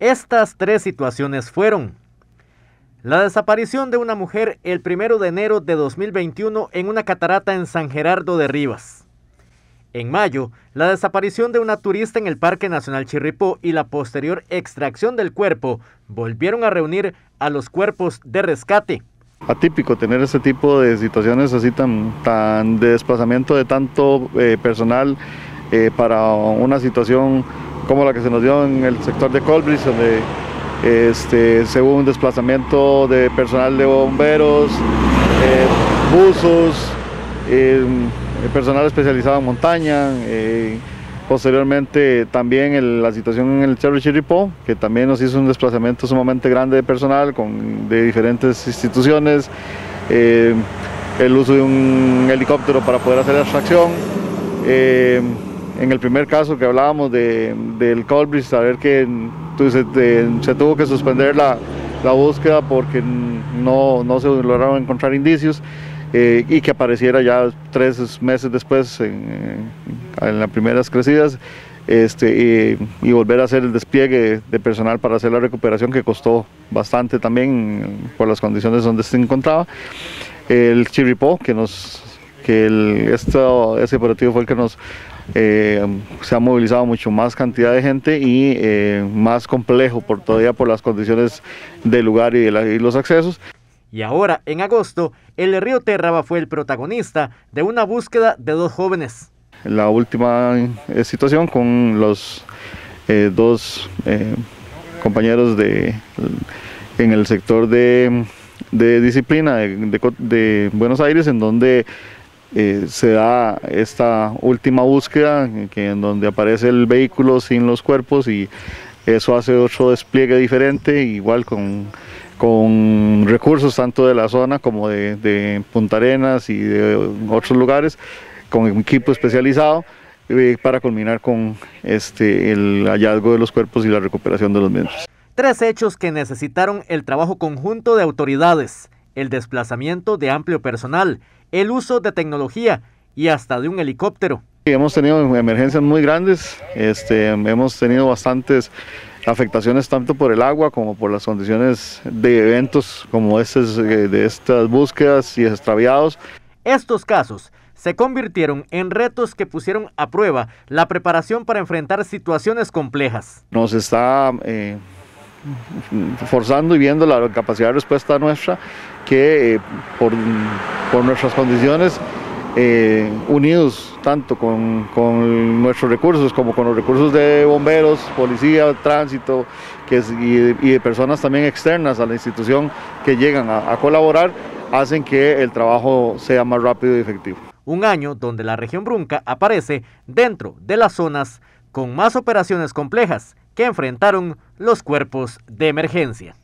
Estas tres situaciones fueron: la desaparición de una mujer el 1 de enero de 2021 en una catarata en San Gerardo de Rivas. En mayo, la desaparición de una turista en el Parque Nacional Chirripó y la posterior extracción del cuerpo volvieron a reunir a los cuerpos de rescate. Atípico tener este tipo de situaciones así tan de desplazamiento de tanto personal para una situación como la que se nos dio en el sector de Colbris, donde se hubo un desplazamiento de personal de bomberos, buzos, personal especializado en montaña, posteriormente también la situación en el Cerro Chirripó, que también nos hizo un desplazamiento sumamente grande de personal de diferentes instituciones, el uso de un helicóptero para poder hacer la extracción. En el primer caso que hablábamos del Colbris, saber que se tuvo que suspender la búsqueda porque no se lograron encontrar indicios, y que apareciera ya 3 meses después en las primeras crecidas, y volver a hacer el despliegue de personal para hacer la recuperación, que costó bastante también por las condiciones donde se encontraba. El Chirripó, ese operativo fue el que se ha movilizado mucho más cantidad de gente y más complejo todavía por las condiciones del lugar y los accesos. Y ahora, en agosto, el río Terraba fue el protagonista de una búsqueda de 2 jóvenes. La última situación con los 2 compañeros en el sector de disciplina de Buenos Aires, en donde se da esta última búsqueda, en donde aparece el vehículo sin los cuerpos, y eso hace otro despliegue diferente, igual con recursos tanto de la zona como de Punta Arenas y de otros lugares, con equipo especializado, para culminar con el hallazgo de los cuerpos y la recuperación de los mismos. 3 hechos que necesitaron el trabajo conjunto de autoridades: el desplazamiento de amplio personal, el uso de tecnología y hasta de un helicóptero. Hemos tenido emergencias muy grandes, hemos tenido bastantes afectaciones tanto por el agua como por las condiciones de eventos como de estas búsquedas y extraviados. Estos casos se convirtieron en retos que pusieron a prueba la preparación para enfrentar situaciones complejas. Nos está forzando y viendo la capacidad de respuesta nuestra, que por nuestras condiciones, unidos tanto con nuestros recursos como con los recursos de bomberos, policía, tránsito, y de personas también externas a la institución que llegan a colaborar, hacen que el trabajo sea más rápido y efectivo. Un año donde la región Brunca aparece dentro de las zonas con más operaciones complejas que enfrentaron los cuerpos de emergencia.